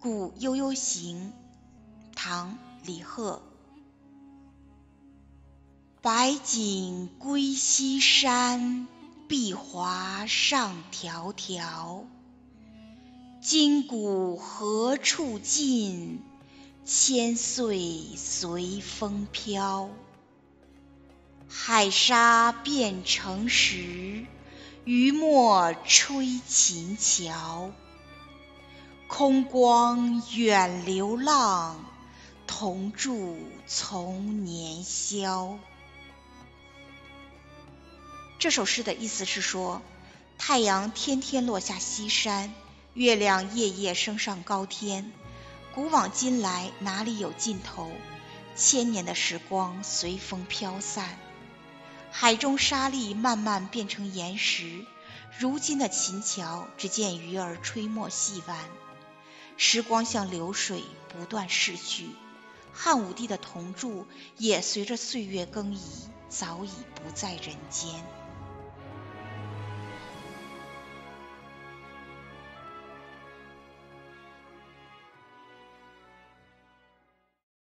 古悠悠行，唐·李贺。白锦归西山，碧华上迢迢。今古何处尽？千岁随风飘。海沙变成石，鱼墨吹琴桥。空光远流浪，同住从年宵。这首诗的意思是说，太阳天天落下西山，月亮夜夜升上高天，古往今来哪里有尽头？千年的时光随风飘散，海中沙粒慢慢变成岩石，如今的琴桥只见鱼儿吹墨细玩。时光像流水不断逝去，汉武帝的铜柱也随着岁月更移，早已不在人间。